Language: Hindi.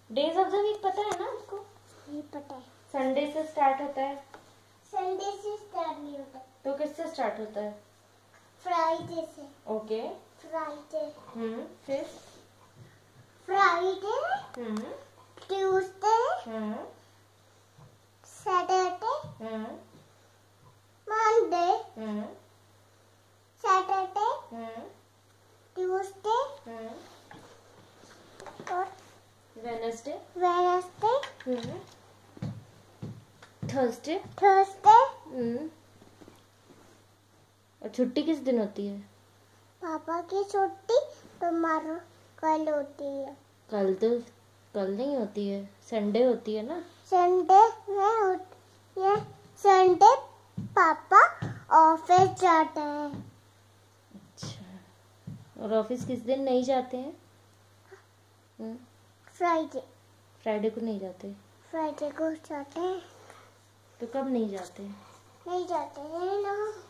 डेज ऑफ द वीक पता है ना आपको? ये पता है। संडे से स्टार्ट होता है। संडे से स्टार्ट नहीं होता। तो किससे स्टार्ट होता है? फ्राइडे से। ओके। फ्राइडे। फिर? Friday, Tuesday, Saturday, Monday, Saturday, Tuesday और वेडनेसडे, थर्सडे। और छुट्टी किस दिन होती है? पापा की छुट्टी तुम्हारा कल होती है। कल नहीं होती है, संडे होती है ना। संडे में होती है। संडे पापा ऑफिस जाते हैं। अच्छा, और ऑफिस किस दिन नहीं जाते हैं? फ्राइडे को नहीं जाते। फ्राइडे को जाते हैं। तो कब नहीं जाते? नहीं जाते हैं ना।